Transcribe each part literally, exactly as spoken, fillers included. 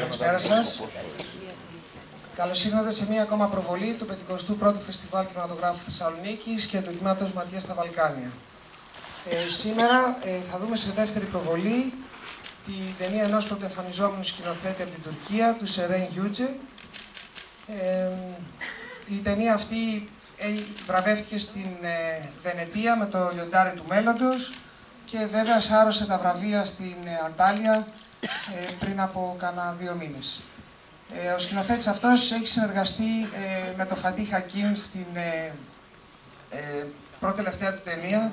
Καλησπέρα σας. Καλώς ήρθατε σε μία ακόμα προβολή του πενηκοστού πρώτου Φεστιβάλ Κινηματογράφου Θεσσαλονίκης και του Τμήματος Ματίας στα Βαλκάνια. Ε, σήμερα ε, θα δούμε σε δεύτερη προβολή την ταινία ενός πρωτοεμφανιζόμενου σκηνοθέτη από την Τουρκία, του Σερέν Γιούτζε. Ε, η ταινία αυτή ε, βραβεύτηκε στην ε, Βενετία με το Λιοντάρι του Μέλλοντος και βέβαια σάρωσε τα βραβεία στην ε, Αντάλια ε, πριν από κάνα δύο μήνες. Ε, ο σκηνοθέτης αυτός έχει συνεργαστεί ε, με τον Φατί Χακίν στην ε, ε, πρώτη τελευταία του ταινία,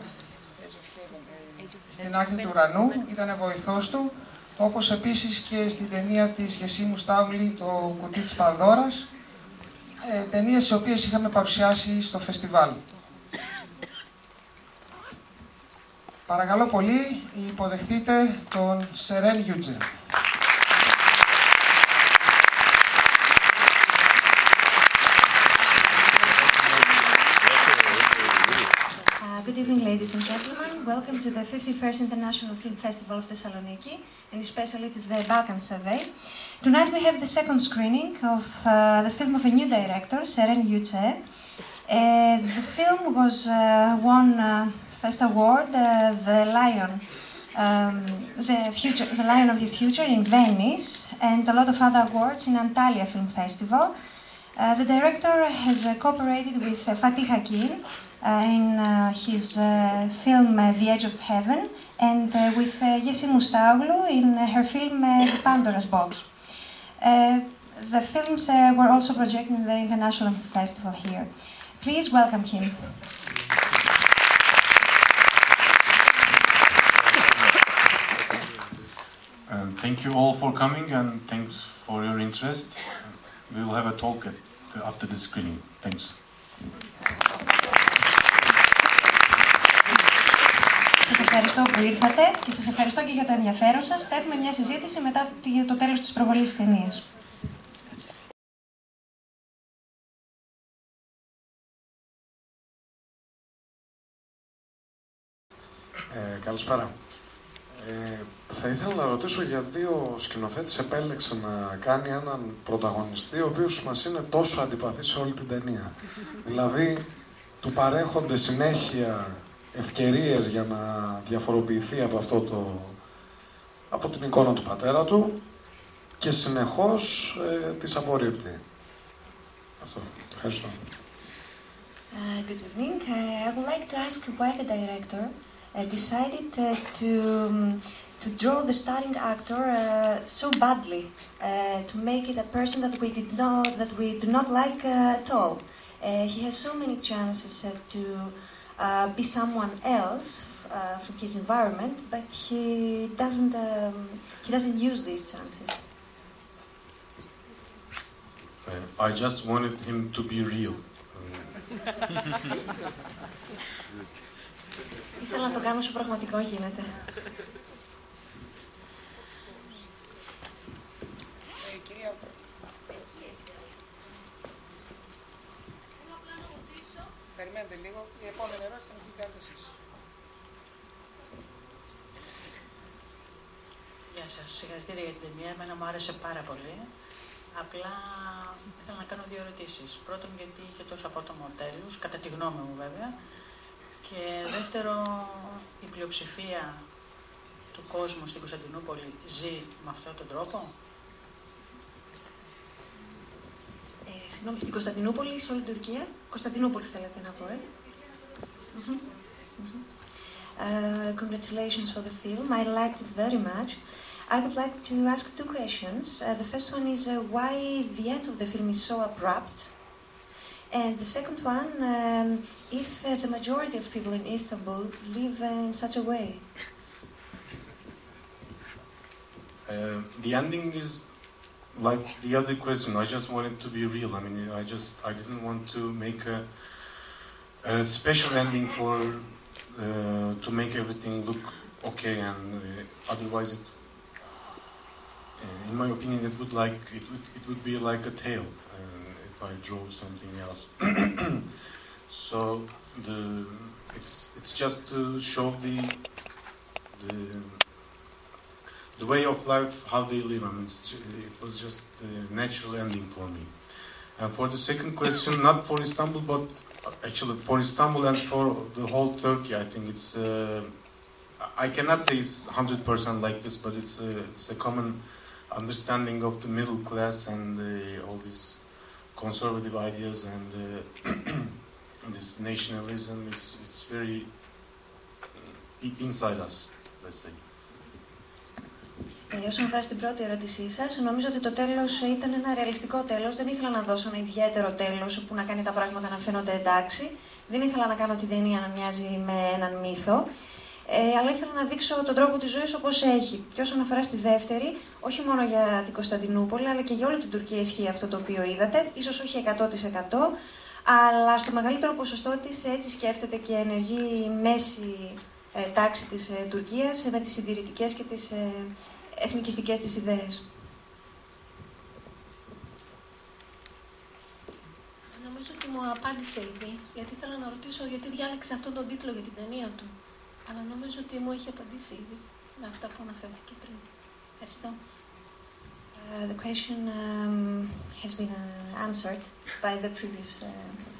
στην Άκρη του Ουρανού, ήταν βοηθός του, όπως επίσης και στην ταινία της Γεσίμου Στάουλη, το Κουτί της Πανδώρας, ε, ταινίες τις οποίες είχαμε παρουσιάσει στο φεστιβάλ. Παρακαλώ πολύ, υποδεχτείτε τον Σερέν Γιούτζε. Good evening, ladies and gentlemen. Welcome to the fifty-first International Film Festival of Thessaloniki, and especially to the Balkan Survey. Tonight we have the second screening of uh, the film of a new director, Seren Yüce. Uh, the film was uh, won uh, first award, uh, the Lion, um, the future, the Lion of the Future in Venice, and a lot of other awards in Antalya Film Festival. Uh, the director has uh, cooperated with uh, Fatih Hakin uh, in uh, his uh, film uh, The Edge of Heaven, and uh, with uh, Yesi Mustaoglu in uh, her film uh, The Pandora's Box. Uh, the films uh, were also projected in the International Festival here. Please welcome him. Uh, thank you all for coming and thanks for your interest. We will have a talk at, after the screening. Thanks. Σας ευχαριστώ που ήρθατε και σας ευχαριστώ και για το ενδιαφέρον σας. Θα έχουμε μια συζήτηση μετά το τέλος της προβολής της ταινίας. Ε, καλησπέρα. Ε, θα ήθελα να ρωτήσω γιατί ο σκηνοθέτης επέλεξε να κάνει έναν πρωταγωνιστή ο οποίος μας είναι τόσο αντιπαθής σε όλη την ταινία. Δηλαδή, του παρέχονται συνέχεια ευκαιρίες για να διαφοροποιηθεί από αυτό το... από την εικόνα του πατέρα του και συνεχώς ε, τις απορρίπτει. Αυτό. Ευχαριστώ. Uh, good evening. Uh, I would like to ask why the director uh, decided uh, to um, to draw the starring actor uh, so badly, uh, to make it a person that we did not that we do not like uh, at all. Uh, he has so many chances uh, to uh, be someone else uh, from his environment, but he doesn't um, he doesn't use these chances. Uh, I just wanted him to be real. Ήθελα να το κάνω όσο πραγματικό γίνεται. Περιμένετε λίγο, η επόμενη ερώτηση θα την κάνετε εσείς. Γεια σας, συγχαρητήρια για την ταινία, εμένα μου άρεσε πάρα πολύ. Απλά ήθελα να κάνω δύο ερωτήσεις. Πρώτον, γιατί είχε τόσο απότομο τέλος, κατά τη γνώμη μου βέβαια. Και δεύτερο, η πλειοψηφία του κόσμου στην Κωνσταντινούπολη ζει με αυτόν τον τρόπο. Ε, συγγνώμη, στην Κωνσταντινούπολη ή σε όλη την Τουρκία? Κωνσταντινούπολη θέλετε να πω, ε? Mm-hmm. Mm-hmm. Uh, congratulations for the film. I liked it very much. I would like to ask two questions. Uh, the first one is uh, why the end of the film is so abrupt? And the second one, um, if uh, the majority of people in Istanbul live uh, in such a way? Uh, the ending is like the other question. I just wanted to be real. I mean, I just I didn't want to make a, a special ending for uh, to make everything look okay, and uh, otherwise it. Uh, in my opinion, it would like it would it would be like a tale uh, if I draw something else. So the it's it's just to show the the the way of life, how they live. I mean, it's, it was just a natural ending for me. And for the second question, not for Istanbul, but actually for Istanbul and for the whole Turkey, I think it's. Uh, I cannot say it's one hundred percent like this, but it's a, it's a common understanding of the middle class and uh, all these conservative ideas and uh, this nationalism. It's it's very inside us, let's say. Ε, όσον αφορά στην πρώτη ερώτησή σας, νομίζω ότι το τέλος ήταν ένα ρεαλιστικό τέλος. Δεν ήθελα να δώσω ένα ιδιαίτερο τέλος που να κάνει τα πράγματα να φαίνονται εντάξει. Δεν ήθελα να κάνω την ταινία να μοιάζει με έναν μύθο. Ε, αλλά ήθελα να δείξω τον τρόπο της ζωής όπως έχει. Και όσον αφορά στη δεύτερη, όχι μόνο για την Κωνσταντινούπολη, αλλά και για όλη την Τουρκία ισχύει αυτό το οποίο είδατε. Ίσως όχι εκατό τοις εκατό, αλλά στο μεγαλύτερο ποσοστό της έτσι σκέφτεται και ενεργεί η μέση ε, τάξη της ε, Τουρκίας ε, με τις συντηρητικές και τις ε, εθνικιστικές της ιδέες. Νομίζω ότι μου απάντησε ήδη, γιατί ήθελα να ρωτήσω γιατί διάλεξε αυτόν τον τίτλο για την ταινία του. Αλλά νομίζω ότι μου έχει απαντήσει ήδη με αυτά που αναφέρθηκε πριν. Ευχαριστώ. Uh, the question um, has been uh, answered by the previous uh, answers.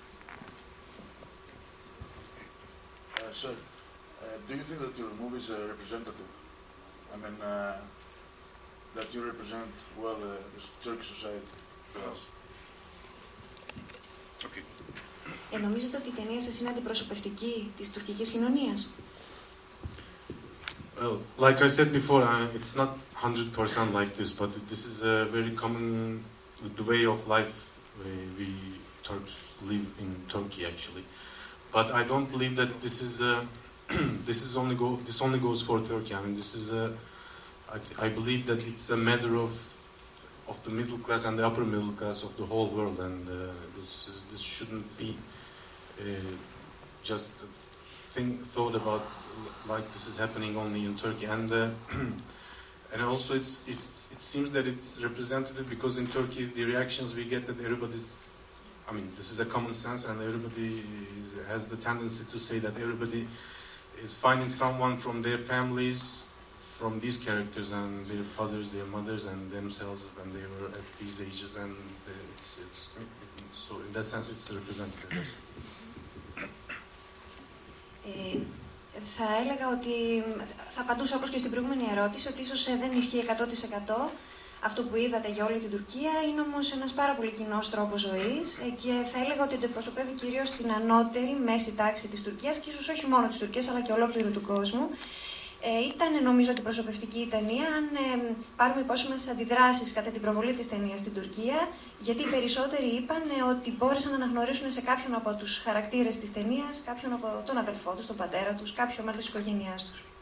Uh, sir, uh, do you think that your movie is uh, representative? I mean, uh, that you represent well uh, the Turkish society? Yes. Okay. Ε, νομίζετε ότι η ταινία σας είναι αντιπροσωπευτική της τουρκικής κοινωνίας? Well, like I said before, uh, it's not one hundred percent like this, but this is a very common the way of life we, we Turks live in Turkey actually. But I don't believe that this is a, this is only go this only goes for Turkey. I mean, this is a I, I believe that it's a matter of of the middle class and the upper middle class of the whole world, and uh, this is, this shouldn't be uh, just a thing thought about like this is happening only in Turkey. And uh, and also it's it's it seems that it's representative because in Turkey the reactions we get that everybody's, I mean, this is a common sense, and everybody is, has the tendency to say that everybody is finding someone from their families, from these characters, and their fathers, their mothers, and themselves when they were at these ages, and it's, it's so in that sense it's representative. Yes. Ε, θα έλεγα ότι θα απαντούσα όπως και στην προηγούμενη ερώτηση ότι ίσως δεν ισχύει εκατό τοις εκατό αυτό που είδατε για όλη την Τουρκία, είναι όμως ένας πάρα πολύ κοινός τρόπος ζωής και θα έλεγα ότι αντιπροσωπεύει κυρίως την ανώτερη μέση τάξη της Τουρκίας και ίσως όχι μόνο της Τουρκίας αλλά και ολόκληρου του κόσμου. Ε, ήταν νομίζω αντιπροσωπευτική η ταινία αν ε, πάρουμε υπόψη μας τις αντιδράσεις κατά την προβολή της ταινίας στην Τουρκία, γιατί οι περισσότεροι είπαν ε, ότι μπόρεσαν να αναγνωρίσουν σε κάποιον από τους χαρακτήρες της ταινίας, κάποιον από τον αδελφό τους, τον πατέρα τους, κάποιο μέλος της οικογένειάς τους.